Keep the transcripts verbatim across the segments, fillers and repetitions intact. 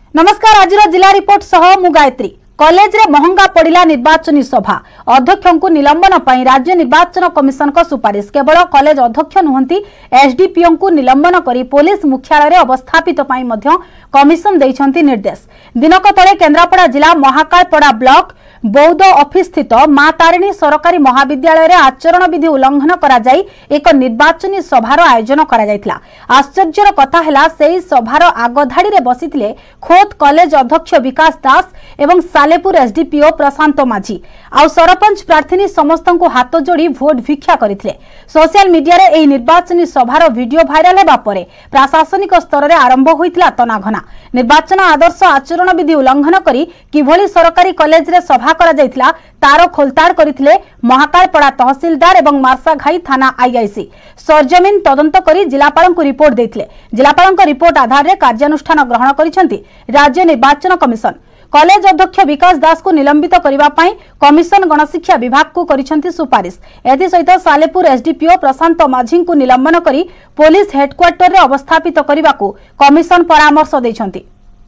नमस्कार आज जिला रिपोर्ट सह मु गायत्री। कॉलेज रे महंगा पड़िला निर्वाचनी सभा अध्यक्ष को निलंबन पर राज्य निर्वाचन कमिशन को सुपारिश। केवल कॉलेज अध्यक्ष नुहंती एसडीपीओ को निलंबन करी पुलिस मुख्यालय रे अवस्थापित पई मध्य कमिशन दैछंती निर्देश। दिनक तळे केन्द्रापड़ा जिला महाकालपड़ा ब्लॉक बौद्ध ऑफिस स्थित मां तारिणी सरकारी महाविद्यालय रे आचरण विधि उल्लंघन करा जाई एक निर्वाचनी सभार आयोजन करा जायतिला। आश्चर्यर कथा हैला सेही सभार आगधाड़ी रे बसिथिले खोत कॉलेज अध्यक्ष विकास दास एवं सालेपुर एसडीपीओ प्रशांत माझी आउ सरपंच प्रार्थी समस्त को हाथ जोड़ी भोट भिक्षा करथिले। सोशल मीडिया रे एही निर्वाचनी सभार वीडियो भाइराल हेबा परे प्रशासनिक स्तर रे आरंभ होइतिला तनाघना। निर्वाचन आदर्श आचरण विधि उल्लंघन करी किभली सरकारी कॉलेज रे सभा करा जायतिला तार खोलताड़ करथिले महाकालपड़ा तहसीलदार एवं मार्साघाई थाना आईआईसी। सरजमीन तदंत करी जिलापाल को रिपोर्ट देथिले। जिलापाल को रिपोर्ट आधार रे कार्यानुष्ठान ग्रहण करिसेंती राज्य निर्वाचन कमिशन। कॉलेज अध्यक्ष विकास दास को निलंबित करिबा पई कमिशन गणशिक्षा विभाग को करिसेंती सुपारिश। एथि सहित सालेपुर एसडीपीओ प्रशांत माझी को निलंबन करी पुलिस हेडक्वार्टर रे अवस्थापित करिबा को कमिशन परामर्श दैछंती।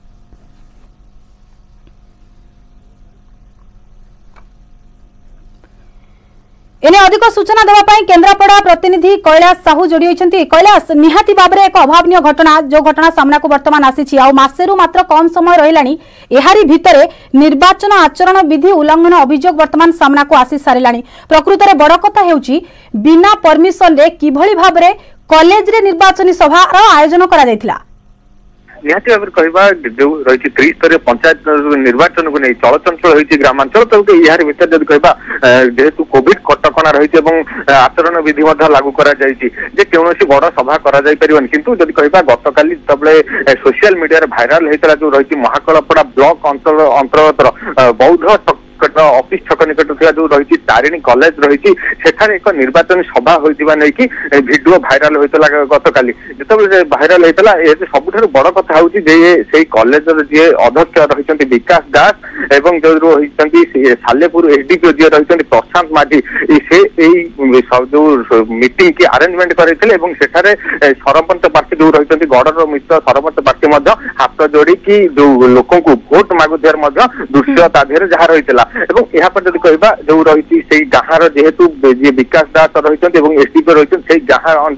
एने अधिक सूचना देवाई केन्द्रापड़ा प्रतिनिधि कैलाश साहू जोड़ी होती। कैलाश निहाती भाव में एक अभावन घटना जो घटना सामना को बर्तमान आसी आसेरु मात्र कम समय रही एहारी भितर निर्वाचन आचरण विधि उल्लंघन अभियोग बर्तमान सामना को आसी सारा। प्रकृत में बड़ कथा हेउची बिना परमिशन रे किभली भाव में कॉलेज रे निर्वाचनी सभा आयोजन करा जायतिला। निहाती भाव कहवा जो रही त्रिस्तरीय पंचायत निर्वाचन को नहीं चलचंचल होती ग्रामांचल तो यार भर जब कहवा जेहेतु कोविड कटकणा रही आचरण विधि लागू करा कौन बड़ सभा कर किंतु जब कहवा गत काली जिते सोशल मीडिया भाइराल होता जो रही महाकालपड़ा ब्लॉक अंचल अंतर्गत बौद्ध ऑफिस छक निकट जो रही तारिणी कॉलेज रही एक निर्वाचन सभा होता नहीं कि वीडियो भाइराल होता गत काली जिते भाइराल होता सबुठ बड़ कथा हूँ से कॉलेज जी अध्यक्ष रही विकास दास एवं जो रही सालेपुर एसडीपीओ जी रही प्रशांत माझी से जो मीटिंग की अरेंजमेंट करते सरपंच पार्टी जो रही गड़र मित्र सरपंच पार्टी हाथ जोड़ी की जो लोक भोट मागुदार दृश्य ताधे जहाँ रही पर जब कहवा जो रही से गाँव जेहेतु विकास दास रही एसडीपीओ रही गाँव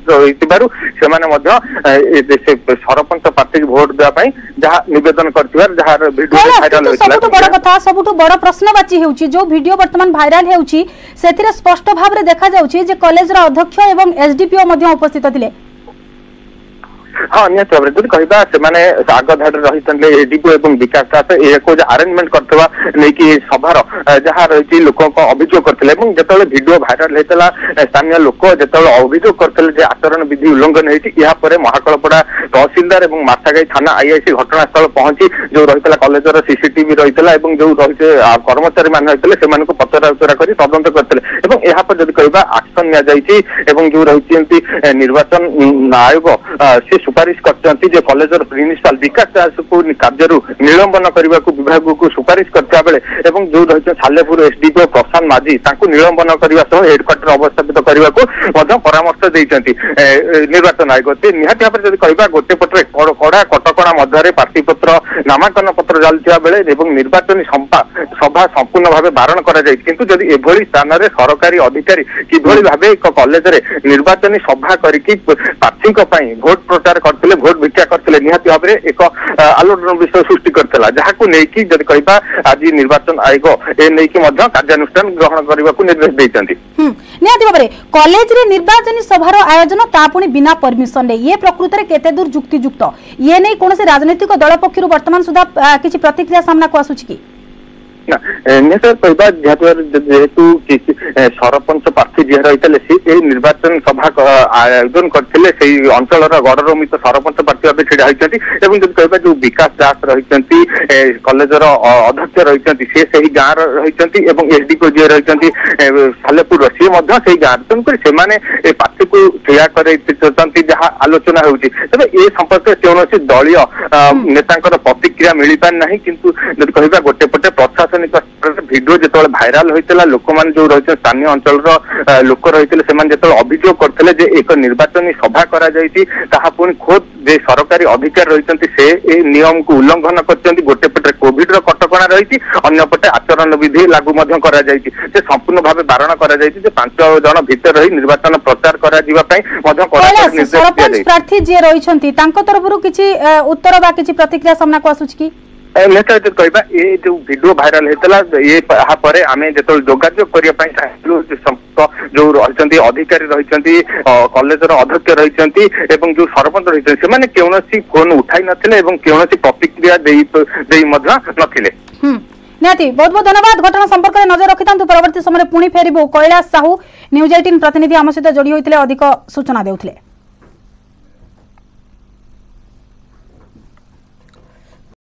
से सरपंच पार्टी भोट देवाई जहाँ निवेदन कर बड़ प्रश्नवाची होउची जो वीडियो वर्तमान भाइराल होउची सेथिरे स्पष्ट भाव में देखा जाउची जे कॉलेज रा अध्यक्ष एवं एसडीपीओ मध्य उपस्थित थिले। हाँ निहत भाव में कहवा से आग धाड़ रही एसडीपीओ और विकास दास एक अरेंजमेंट करवा नहीं सभार जहाँ रही लोक अभियोग करते जो वीडियो भाइराल होता स्थानीय लोक जो अभियोग करते आचरण विधि उल्लंघन होती महाकालपड़ा तहसीलदार और मार्साघाई थाना आईआईसी घटनास्थल पहुंची जो रही कॉलेजर सीसीटीवी रही जो रही कर्मचारी मान रही पचरा उचरा कर तदंत करते जब कहवा एक्शन नि जो रही निर्वाचन आयोग से सुपारिश कर कॉलेजर प्रिंसिपाल विकास दास को कार्य निलंबन करने को विभाग को सुपारिश करता बेले जो रही सालेपुर एसडीपीओ प्रशांत माझी निलंबन करने सह हेडक्वार्टर अवस्थापित करने को परामर्श देते निर्वाचन आयोग। निहाती भाव में कहवा गोटे पटे कड़ा कटकणा मध्य प्रार्थीपत्र नामांकन पत्र चलता बेले निर्वाचन सभा संपूर्ण भाव बारण किंतु जदि एभली स्थान में सरकारी अधिकारी किभली भाव एक कॉलेज निर्वाचनी सभा करके प्रार्थी भोट प्रचार करते भोट भिक्षा करते निहाती भाव में एक आलोड़न विषय सृष्टि करता जहाँ को लेकिन जब कहवा आज निर्वाचन आयोग ए नहीं कार्यानुष्ठान ग्रहण करने को निर्देश देते। निहाती भाव में कॉलेज रे निर्वाचनी सभार आयोजन तापुणी बिना परमिशन रे ये प्रकृत में केते दूर जुक्तियुक्त ये नहीं कौन से राजनीतिक दल पक्षर वर्तमान सुधा किसी प्रतिक्रिया सामना को आसुची कि कहवा जेहेतु सरपंच प्रार्थी जी रही निर्वाचन सभा आयोजन करते अंचल गड़र मित्र सरपंच प्रार्थी भाव छिड़ा होती जब कहवा जो विकास दास रही कॉलेजर अध्यक्ष रही से गाँव रही एसडीपीओ जी रही सालेपुर सी गाँव तेणुक से प्रार्थी को ठिया कर जहाँ आलोचना होती ए संपर्क कौन दलीय नेता प्रतिक्रिया मिल पार ना किंतु जब कहवा गोटे पटे प्रशासन प्रशासनिक भिडियो जो भाइराल होता लोक मैंने जो रही स्थानीय अंचल लोक रही जो अभियोग करते जे एक निर्वाचन सभा कर खोद जे सरकारी अधिकारी रही से नियम को उल्लंघन कर गोटे पटे कोविड कटकणा रही अंपटे आचरण विधि लागू संपूर्ण भाव बारण कर पांच जन भीतर रही निर्वाचन प्रचार प्रार्थी जी रही तरफ किसी उत्तर बा किसी प्रतिक्रिया सामना को आसुच कि निश्चित कहवा ये जो वीडियो भाइराल होता ये पर आम जो जोगाजोग करने जो रही अधिकारी रही कॉलेज अध्यक्ष रही जो सरपंच रही से कौन फोन उठाई नथिले कौन प्रतिक्रिया नथिले। निहाती बहुत बहुत धन्यवाद। घटना संपर्क में नजर रखि परवर्ती समय पुणी फेरबू। कैलाश साहू न्यूज अठारह प्रतिनिधि आम सहित जोड़ी होते अधिक सूचना देउथिले।